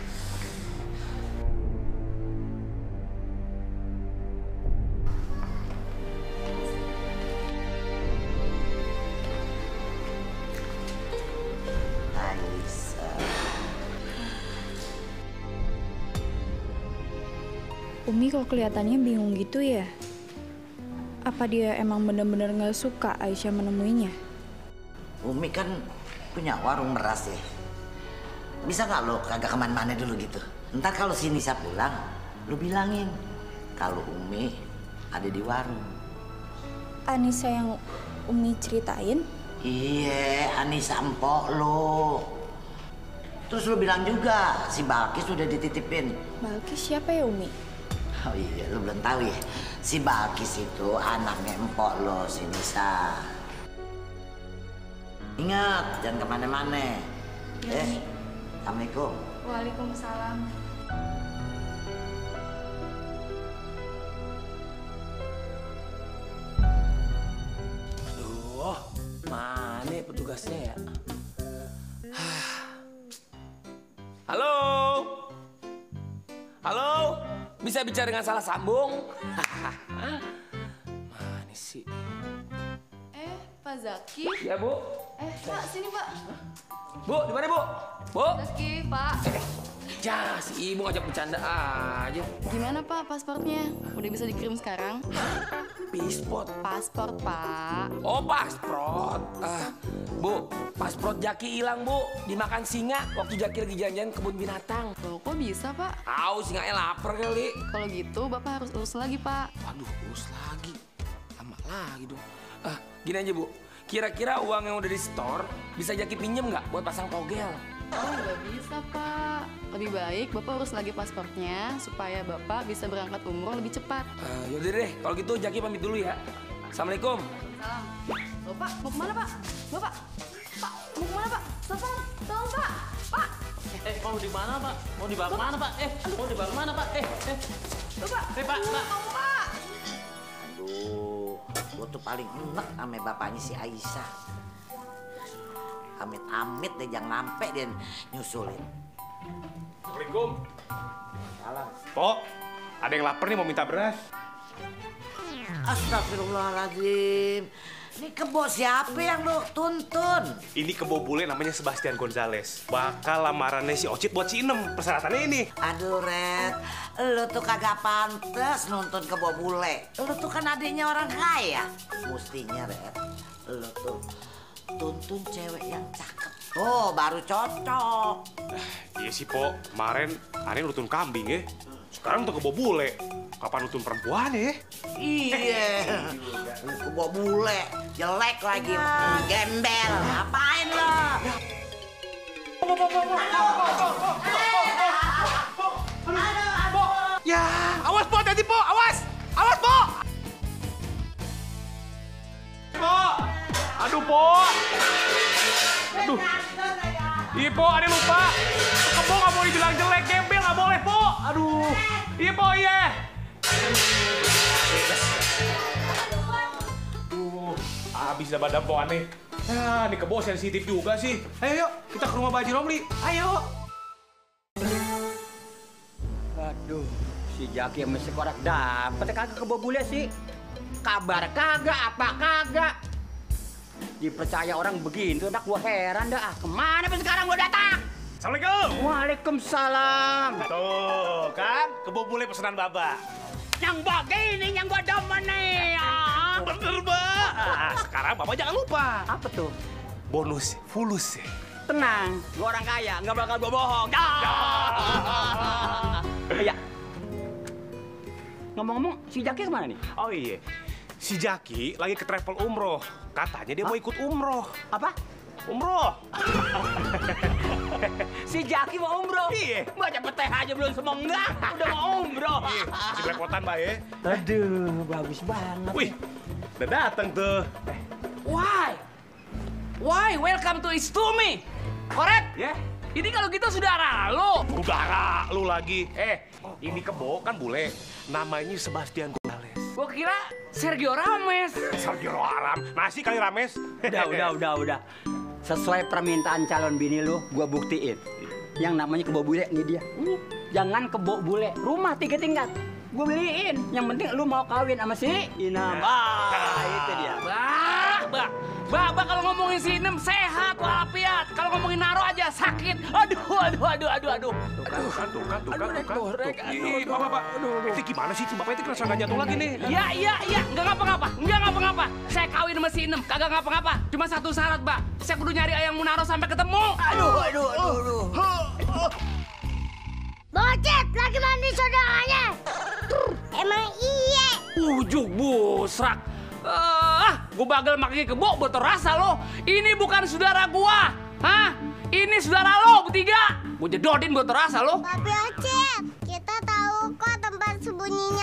Umi kok kelihatannya bingung gitu ya? Apa dia emang bener-bener gak suka Aisyah menemuinya? Umi kan punya warung beras ya. Bisa gak lo kagak kemana-mana dulu gitu? Ntar kalau si Nisa pulang, lo bilangin kalau Umi ada di warung. Anissa yang Umi ceritain? Iya, Anissa empok lo. Terus lo bilang juga si Balkis udah dititipin. Balkis siapa ya Umi? Oh iya, lu belum tahu ya. Si Balkis itu anaknya empok lo, si Nisa. Ingat, jangan kemana-mana. Ya. Eh, Assalamualaikum. Waalaikumsalam. Aduh, mana petugasnya ya? Halo? Halo? Bisa bicara dengan salah sambung? Mana sih? Eh, Pak Zaki? Ya, Bu. Eh, Pak, sini, Pak. Bu, di mana, Bu? Bu? Zaki, Pak. Ya, si Ibu ngajak bercanda aja. Gimana, Pak, pasportnya? Udah bisa dikirim sekarang? Pasport? Pasport, Pak. Oh, pasport. Ah, Bu, pasport Jaki hilang, Bu. Dimakan singa waktu Jaki lagi jalan-jalan ke kebun binatang. Loh, kok bisa, Pak? Tahu singanya lapar kali. Kalau gitu, Bapak harus urus lagi, Pak. Waduh, urus lagi. Lama lagi dong. Ah, gini aja, Bu. Kira-kira uang yang udah di store bisa Jaki pinjem nggak buat pasang togel? Oh, nggak bisa, Pak. Lebih baik Bapak urus lagi pasportnya supaya Bapak bisa berangkat umroh lebih cepat. Uh, yaudah deh, kalau gitu Jaki pamit dulu ya. Assalamualaikum. Salam. Loh, Pak, mau kemana, Pak? Bapak, Pak, mau kemana, Pak? Tolong, tolong, Pak. Pak. Eh, mau di mana, Pak? Mau dibawa kemana, Pak? Eh, mau dibawa kemana, Pak? Eh, eh. Bapak. Eh, Pak, Pak. Mau, Pak. Aduh, gua tuh paling enak sama bapaknya si Aisyah. Amit-amit deh, jangan sampai dia nyusulin. Assalamualaikum. Salam. Pok, ada yang lapar nih mau minta beras. Astagfirullahaladzim. Ini kebo siapa yang lo tuntun? Ini kebo bule namanya Sebastian Gonzales. Bakal lamarannya si Ocit buat si Inem. Persyaratannya ini. Aduh, Red. Lo tuh kagak pantas nuntun kebo bule. Lo tuh kan adiknya orang kaya. Mestinya, Red, lo tuh tuntun cewek yang cakep. Oh, baru cocok. Iya sih, Po. Kemarin aneh nutun kambing ya. Sekarang tuh kebo bule. Kapan nutun perempuan ya? Iya. Kebo bule. Jelek lagi. Gembel. Ngapain lo? Ya, awas, Po. Hati-hati, Po. Awas. Awas, Po. Po. Aduh, Po. Aduh. Iya, Po, ada lupa. Kebo nggak boleh bilang jelek, gembel nggak boleh, Po. Aduh. Iya, Po, iya. Uh, habis dah badan Po aneh. Ya, ini kebo sensitif juga sih. Ayo, yuk, kita ke rumah Pak Haji Romli. Ayo. Aduh, si Jaki sama si Korek dapet kagak kebo bule sih. Kabar kagak, apa kagak. Dipercaya orang begitu, dak gua heran dah. Kemana pun sekarang gua datang? Assalamualaikum. Waalaikumsalam. Tuh kan, kebo bule pesanan Baba. Yang begini yang gua demen nih. Ah. Bener, Mbak. Ah, sekarang Bapak jangan lupa. Apa tuh? Bonus fulus ya. Tenang, gua orang kaya, nggak bakal gua bohong. Iya. Ngomong-ngomong, si Jaki kemana nih? Oh iya, si Jaki lagi ke travel umroh. Katanya dia Hah? mau ikut umroh. Apa? Umroh. Si Jaki mau umroh? Iya. Baca peteh aja belum semonggak, udah mau umroh. Iya, masih belepotan, Mbak ya. Aduh, bagus banget. Wih, udah datang tuh. Why? Why? Welcome to Istumi. Korek? Ya. Yeah. Ini kalau gitu saudara lo. Saudara lu lagi. Eh, ini kebo kan bule. Namanya Sebastian Gonzales. Gua kira Sergio Rames. Sergio Rames. Nasi kali Rames. Udah, udah, udah, udah. Sesuai permintaan calon bini lu, gua buktiin. Yang namanya kebo bule, nih dia. Ini, jangan kebo bule. Rumah tiga tingkat. Gua beliin. Yang penting lu mau kawin sama si Inem. Ah, itu dia. Bah, bah. Bah, bah kalau ngomongin si Inem sehat walafiat. Kalau ngomongin Naro aja sakit. Aduh, aduh, aduh, aduh, aduh. Tuh kan, tuh kan, tuh kan, tuh kan, tuh kan. Aduh, Ih, Bapak, Pak. Itu gimana sih? Bapak itu kena serangan jantung lagi nih. Iya, iya, iya. Nggak ngapa-ngapa. Nggak ngapa-ngapa. Saya kawin sama si Inem. Kagak ngapa-ngapa. Cuma satu syarat, Mbak. Saya kudu nyari ayang Munaro sampai ketemu. Aduh, aduh, aduh, aduh. Bocet, lagi mandi saudaranya. Emang iya. Ujuk busrak. Ah, gua bagel makin kebo buat rasa lo. Ini bukan saudara gua. Hah? Ini saudara lo bertiga. Gua jedodin buat rasa lo. Tapi Ocet, kita tahu kok tempat sembunyinya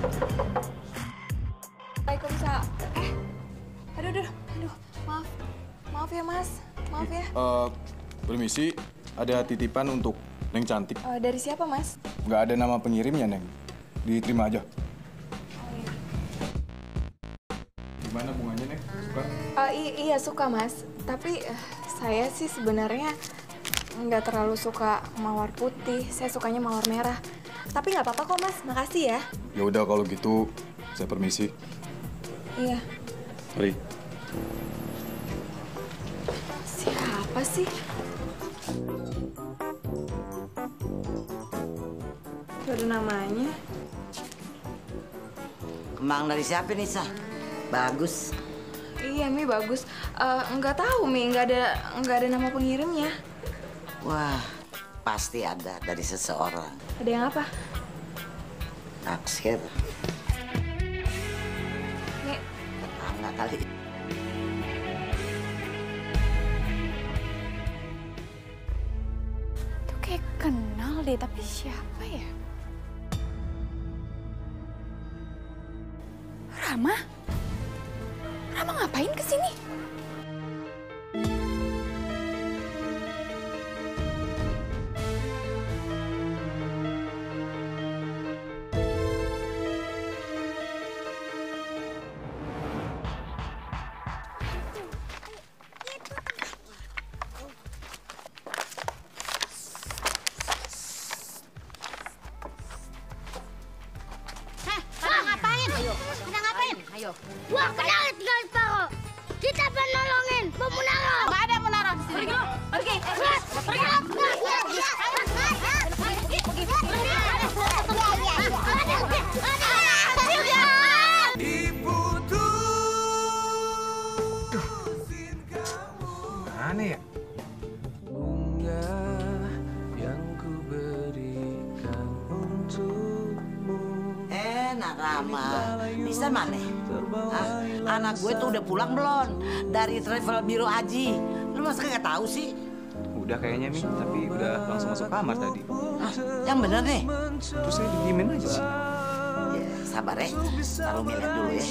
Waalaikumsalam. Eh, aduh, aduh, aduh, maaf, maaf ya Mas, maaf ya. Eh, permisi, ada titipan untuk Neng Cantik. Uh, dari siapa Mas? Nggak ada nama pengirimnya, Neng. Diterima aja. Gimana bunganya, Neng? Suka? Uh, iya suka Mas, tapi uh, saya sih sebenarnya nggak terlalu suka mawar putih. Saya sukanya mawar merah. Tapi nggak apa-apa kok Mas, makasih ya. Ya udah kalau gitu, saya permisi. Iya. Mari. Siapa sih? Gak ada namanya. Kembang dari siapa nih, Sa? Bagus. Iya, Mi, bagus. Uh, nggak tahu, Mi. Nggak ada, nggak ada nama pengirimnya. Wah, pasti ada dari seseorang. Ada yang apa? Naksir. Mi. Tetangga kali. Tuh kayak kenal deh, tapi siapa ya? Rama? Rama ngapain kesini? Wah, kenal tinggal separuh. Kita penolongin pemunaro. Nggak ada munaro di sini. Pergi, pergi. Pergi. Mana ya? Bunga yang ku berikan untukmu. Enak Rama. Bisa mana? Hah? Anak gue tuh udah pulang belum dari travel biro Haji? Lu masa nggak tahu sih? Udah kayaknya, Mi. Tapi udah langsung masuk kamar tadi. Hah? Yang bener nih? Terus saya didiemin aja sih. Ya, sabar ya. Taruh milihat dulu ya.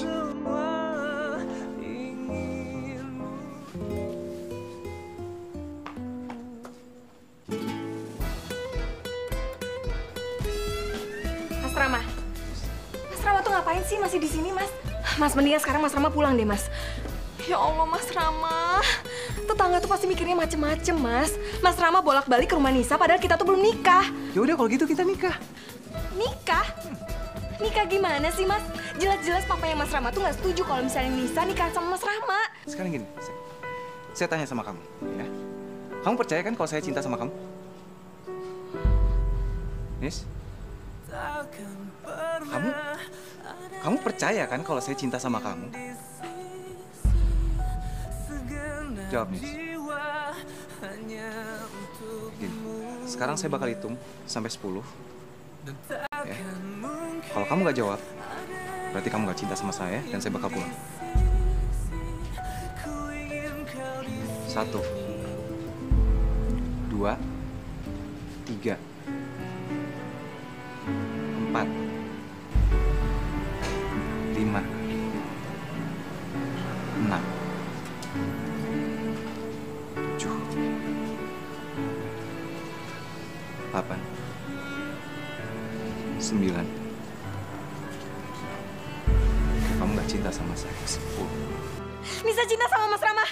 Mas Rama. Mas Rama tuh ngapain sih masih di sini, Mas? Mas, mendingan sekarang Mas Rama pulang deh, Mas. Ya Allah, Mas Rama. Tetangga tuh pasti mikirnya macem-macem, Mas. Mas Rama bolak-balik ke rumah Nisa padahal kita tuh belum nikah. Ya udah kalau gitu kita nikah. Nikah? Nikah gimana sih, Mas? Jelas-jelas papanya Mas Rama tuh nggak setuju kalau misalnya Nisa nikah sama Mas Rama. Sekarang gini, saya, saya tanya sama kamu, ya. Kamu percaya kan kalau saya cinta sama kamu? Nis? Kamu, kamu percaya kan kalau saya cinta sama kamu? Jawab, Nis. Gini, sekarang saya bakal hitung sampai sepuluh. Ya. Kalau kamu nggak jawab, berarti kamu nggak cinta sama saya dan saya bakal pulang. Satu, dua, tiga, empat, lima, enam, tujuh, delapan, sembilan. Kamu nggak cinta sama saya. Sepuluh. Nisa cinta sama Mas Rama.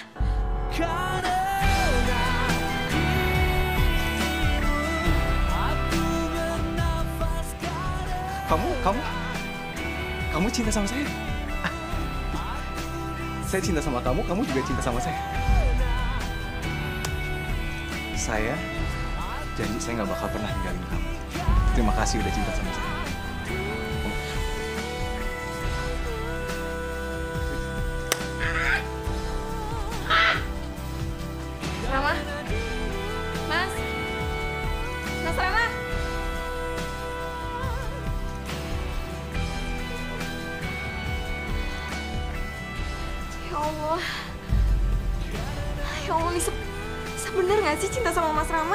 Kamu, kamu, kamu cinta sama saya? Saya cinta sama kamu, kamu juga cinta sama saya. Saya janji saya nggak bakal pernah ninggalin kamu. Terima kasih udah cinta sama saya. Rama. Mas. Mas Rama. Ya Allah. Ya Allah, Nisa, Nisa bener gak sih cinta sama Mas Rama?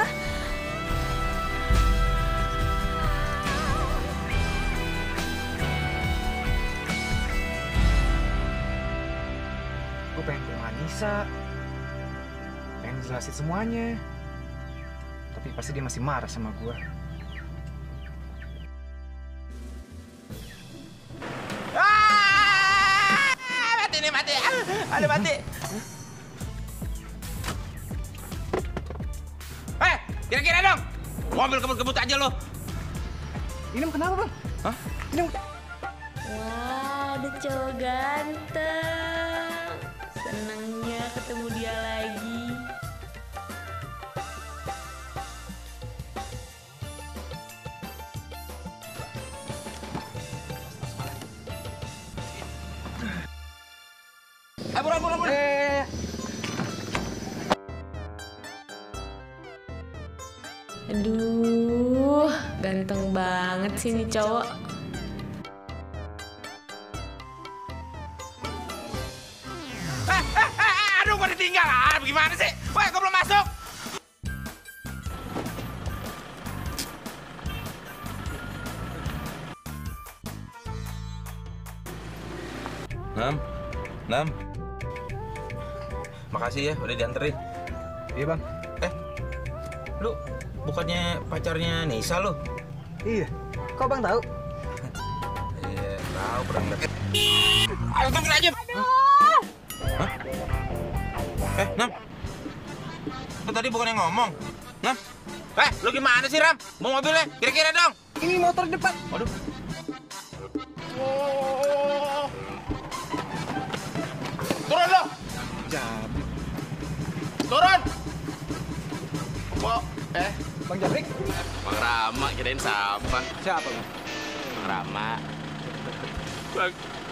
bisa. Pengen jelasin semuanya. Tapi pasti dia masih marah sama gua. Ah, mati nih, mati. Aduh, mati. Eh, kira-kira dong. Mobil kebut-kebut aja lo. Inem kenapa, Bang? Hah? Inem. Wah, ada cowok ganteng. Senangnya ketemu dia lagi. Eh, buruan, buruan, buruan. Eh. Aduh, ganteng banget sih nih cowok. Eh, eh, eh, aduh, gua ditinggal. Ah, gimana sih? Woi, gua belum masuk. Nam, Nam. Makasih ya udah dianterin. Iya, Bang. Eh, lu bukannya pacarnya Nisa lu? Iya. Kok Bang tahu? Iya, tahu pernah lihat. Ayo tungguin aja. Hah? Eh, Nam. Lu tadi bukannya ngomong? Nam. Eh, lu gimana sih, Ram? Mau mobilnya? Kira-kira dong. Ini motor depan. Waduh. Oh. Turun lo. Jabrik. Turun. Kok eh Bang Jabrik? Bang Rama, kirain siapa? Siapa, Bang? Bang Rama. Bang.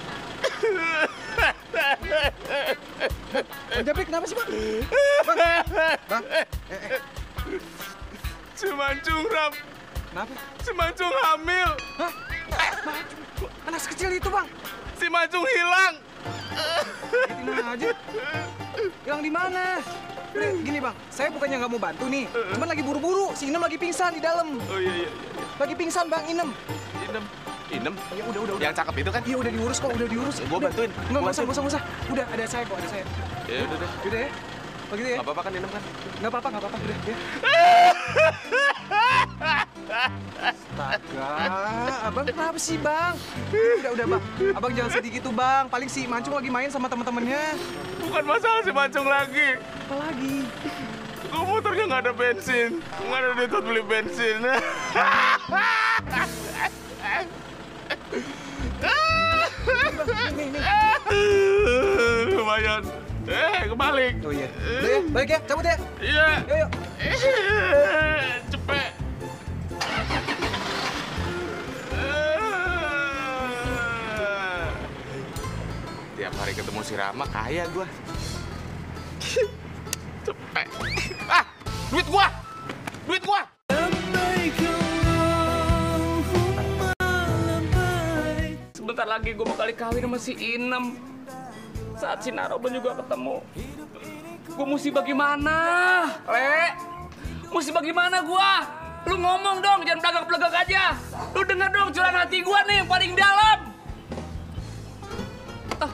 Bang Jabrik kenapa sih, Bang? Bang. Bang. Eh, eh. Si Mancung, Ram. Kenapa? Si Mancung hamil. Hah? Eh, Mancung. Anak sekecil itu, Bang. Si Mancung hilang. Gini aja. Hilang di mana? Nih, gini Bang, saya bukannya nggak mau bantu nih, cuman lagi buru-buru. Si Inem lagi pingsan di dalam. Oh iya iya. Lagi pingsan Bang Inem. Inem. Inem. Ya udah udah. Yang cakep itu kan? Iya udah diurus kok, udah diurus. Gua bantuin. Enggak usah, enggak usah, enggak usah. Udah ada saya kok, ada saya. Ya udah deh. Udah ya. Begitu ya. Enggak apa-apa kan Inem kan? Enggak apa-apa, enggak apa-apa. Udah ya. Astaga, Abang kenapa sih Bang? Udah udah Bang, Abang jangan sedih gitu Bang. Paling si Mancung lagi main sama teman-temannya. Bukan masalah si Mancung lagi. Apa lagi? Kok motornya nggak ada bensin? Nggak ada duit buat beli bensin. Lumayan. Eh, kebalik. Oh iya. Udah ya, balik ya, cabut ya. Iya. Yuk, yuk. Cepet. Tiap hari ketemu si Rama kaya gua. Cepet. Ah, duit gua. Duit gua. Sebentar lagi gue bakal kawin sama si Inem. Saat si Naroban juga ketemu. Gue mesti bagaimana, Le? Mesti bagaimana gua? Lu ngomong dong, jangan pelegak-pelegak aja. Lu denger dong curahan hati gua nih yang paling dalam. Ah.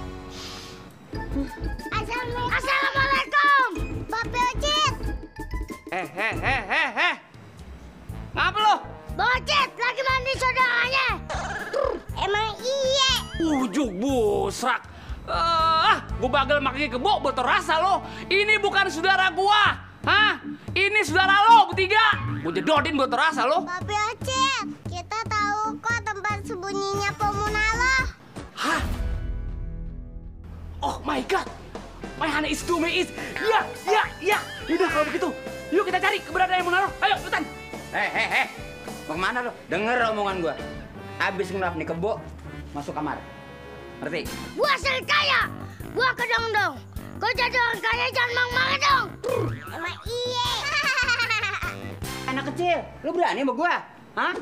Assalamualaikum, Bapak Ocit. Eh, eh, eh, eh, eh. Ngapa lo? Bocet lagi mandi saudaranya. Emang iya. Ujuk busrak. Ah, gua bagel makin kebo botol rasa lo. Ini bukan saudara gua. Hah? Ini saudara lo bertiga. Gua jedodin botol rasa lo. Bapak Ocit, kita tahu kok tempat sembunyinya Pemunalo. Hah? Oh my god. My honey is to me is. Ya, ya, ya. Yaudah kalau begitu. Yuk kita cari keberadaan Munaro. Ayo, ikutan. Eh, eh, eh. Mau kemana lo? Denger omongan gua. Abis ngelap nih kebo, masuk kamar. Ngerti? Gua sering kaya, gua kedong-dong. Gua jadi orang kaya jangan mang-mang dong. Emang iya. Anak kecil, lu berani sama gua? Hah?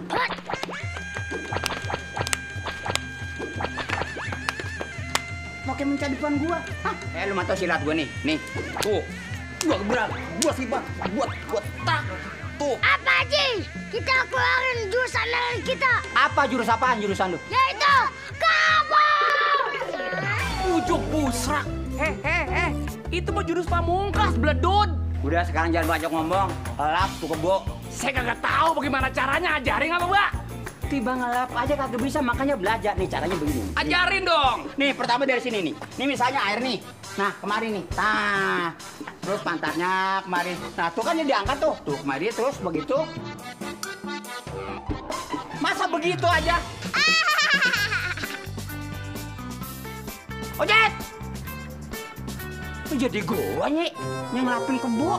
Mau kayak mencari depan gua? Hah? Eh, lu mah tau silat gua nih. Nih, tuh. Gua gebrak, gua sibak, buat gua tak. Tuh. Apa Ji? Kita keluarin jurus andalan kita. Apa jurus apaan jurusan lu? Yaitu kabur. Ujuk busrak. Heh, heh, heh. Itu mah jurus pamungkas, Bledud. Udah sekarang jangan banyak ngomong. Lap tuh kebo. Saya kagak tahu bagaimana caranya, ajarin apa, Mbak? Tiba ngelap aja kagak bisa, makanya belajar nih caranya begini. Ajarin dong. Nih pertama dari sini nih. Nih misalnya air nih. Nah kemari nih. Nah terus pantatnya kemari. Nah tuh kan yang diangkat tuh. Tuh kemari terus begitu. Masa begitu aja? Ojek! Lu jadi gua nih yang ngelapin kebo.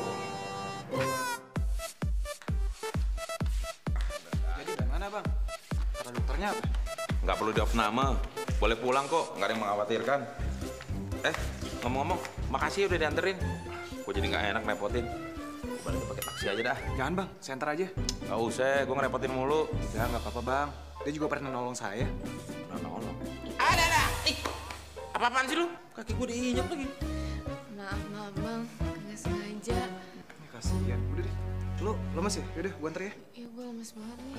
Jadi gimana bang? Kata dokternya apa? Nggak perlu diopname. Boleh pulang kok, nggak ada yang mengkhawatirkan. Eh, ngomong-ngomong, makasih udah dianterin. Gue jadi nggak enak nepotin. Gue balik pakai taksi aja dah. Jangan bang, saya antar aja. Nggak usah, gue ngerepotin mulu. Ya nggak apa-apa bang. Dia juga pernah nolong saya. Nah, nolong. Ada, ada. Ih, apa-apaan sih lu? Kaki gue diinjak lagi. Maaf, maaf bang, nggak sengaja. Ya, kasihan. Udah deh. Lu lemes ya? Yaudah, gue anter ya. Iya, gue lemes banget nih.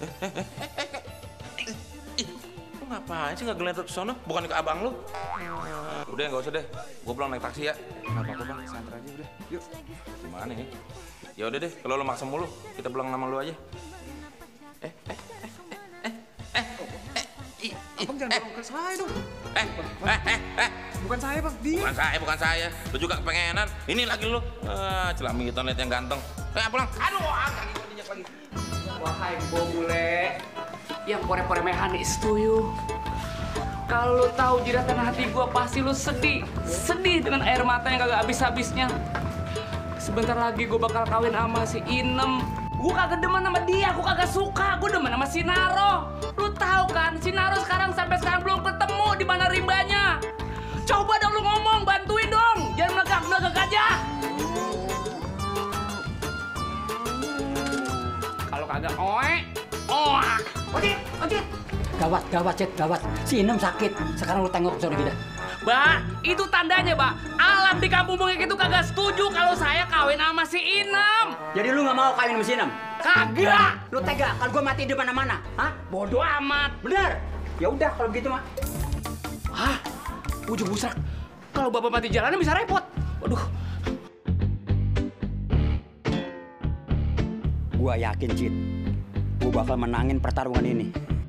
Lu ngapain sih nggak gelentar ke sono? Bukan ke abang lu? Udah nggak usah deh. Gue pulang naik taksi ya. Nggak apa-apa bang, saya anter aja udah. Yuk. Gimana ya? Ya udah deh, kalau lu maksa mulu, kita pulang sama lu aja. Eh, eh, eh, eh, eh, eh, Abang jangan dorong ke saya dong. Eh, eh, eh, eh. Bukan saya bang, dia. Bukan saya, bukan saya. Lu juga kepengenan. Ini lagi lu. Ah, celamitan liat yang ganteng. Eh, pulang. Aduh, kaki gue diinjak lagi. Wahai kebo bule, yang pore-pore mehanis tuh. Kalau lu tahu jiratan hati gua pasti lu sedih, sedih dengan air mata yang kagak habis-habisnya. Sebentar lagi gua bakal kawin sama si Inem. Gua kagak demen sama dia, gua kagak suka. Gua demen sama si Naro. Lu tahu kan, si Naro sekarang sampai sekarang belum ketemu di mana rimbanya. Coba dong lu ngomong, bantuin dong. Jangan melegak-melegak aja. Kalau kagak oe, oak. Ojek, ojek. Gawat, gawat, Cek, gawat. Si Inem sakit. Sekarang lu tengok sore kita. Mbak, itu tandanya, Mbak. Alam di kampung bengek itu kagak setuju kalau saya kawin sama si Inem. Jadi lu nggak mau kawin sama si Inem? Kagak. Lu tega kalau gua mati di mana-mana? Hah? Bodoh amat. Bener? Ya udah kalau begitu mah. Hah? Ujung busrak. Kalau bapak mati jalanan bisa repot. Waduh. Gua yakin, Cid. Gua bakal menangin pertarungan ini.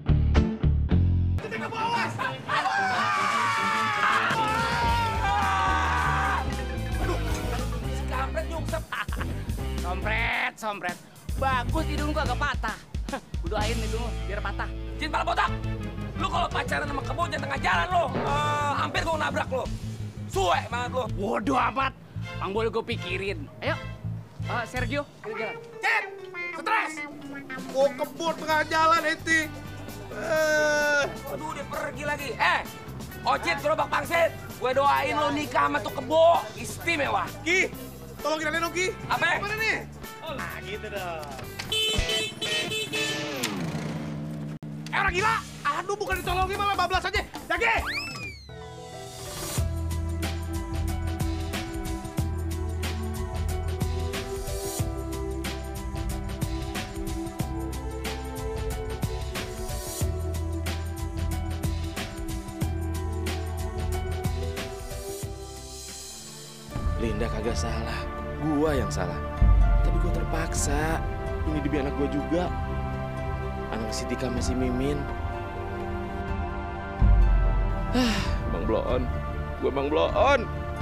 Sompret, sompret. Bagus hidung gua agak patah. Gue doain hidung lu biar patah. Jin pala botak. Lu kalau pacaran sama kebo jangan tengah jalan lo. Uh, hampir gua nabrak lo. Suwe banget lo. Bodoh amat. Bang boleh gue pikirin. Ayo, uh, Sergio, kita jalan. Cid, stres. Mau kebun tengah jalan ente. Eh. Aduh, dia pergi lagi. Eh, Ocit, gerobak pangsit. Gue doain lo nikah sama tuh kebo. Istimewa. Ki, tolongin Ane dong, Ki. Apa? Mana nih? Oh, nah gitu dong. Eh, orang gila. Aduh, bukan ditolongin malah bablas aja. Jagi! Linda kagak salah, gua yang salah. Tapi gua terpaksa. Ini demi anak gua juga. Anak si Tika masih Mimin. Ah, Bang Bloon. Gua Bang Bloon.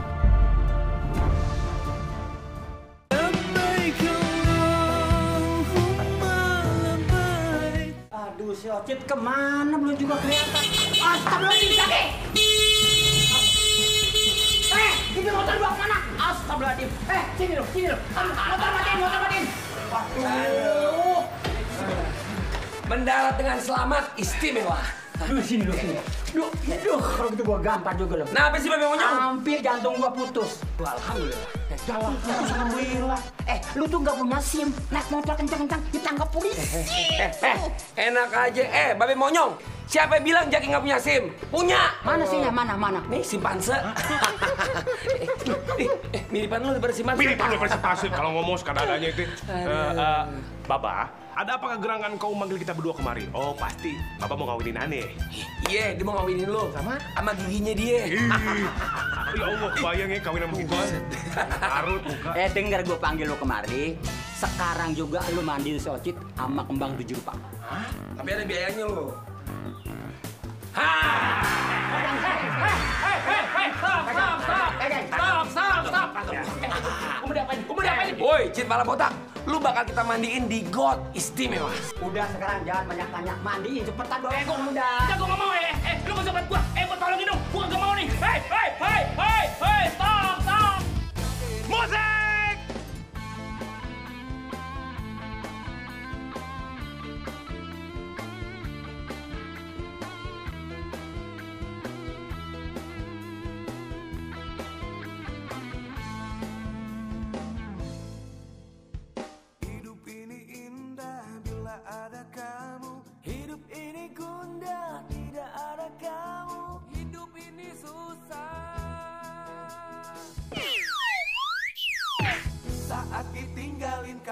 Aduh, si Ocit kemana? Belum juga kelihatan. Astagfirullahaladzim, Jaki! Eh, ini motor gua kemana? Astagfirullahaladzim. Eh, sini loh, sini loh. Motor matiin, motor matiin. Waduh. Mendarat dengan selamat istimewa. Aduh, sini loh, sini. Duh, duh, kalau gitu gua gampar juga loh. Nah, apa sih Babe Monyong? Hampir jantung gua putus. Duh, alhamdulillah. Jalan, alhamdulillah. Eh, lu tuh nggak punya SIM, naik motor kencang-kencang ditangkap polisi. Eh, eh, enak aja. Eh, Babe Monyong. Siapa yang bilang Jaki nggak punya SIM? Punya. Mana SIM-nya? Mana, mana? Nih, simpanse. eh, eh, eh, miripan lu daripada simpanse. Miripan daripada simpanse. Kalau ngomong sekadar-adanya itu. Uh, uh, Baba, ada apa kegerangan kau manggil kita berdua kemari? Oh, pasti. Baba mau ngawinin aneh. Iya, dia mau ngawinin lu. Sama? Sama giginya dia. Ya Allah, bayang ya kawin sama gitu. Arut muka. Eh, denger gue panggil lu kemari. Sekarang juga lu mandiin si Ocit sama kembang tujuh rupa. Hah? Tapi ada biayanya lu. Woi, Cit Pala Botak, lu bakal kita mandiin di got istimewa. Udah sekarang jangan banyak tanya, mandiin cepetan dong. Eh, gua udah. Udah gua nggak mau eh, eh, lu nggak usah bantu gua. Eh, gua tolongin dong, gua nggak mau nih. Hei, hei, hei, hei, hei, stop, stop. Musik. Ada kamu, hidup ini gundah tidak ada kamu, hidup ini susah. Saat ditinggalin